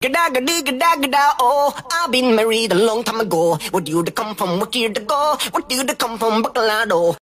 Gada, oh, I've been married a long time ago. What do you come from? What year to go? What do you come from? Bacolado.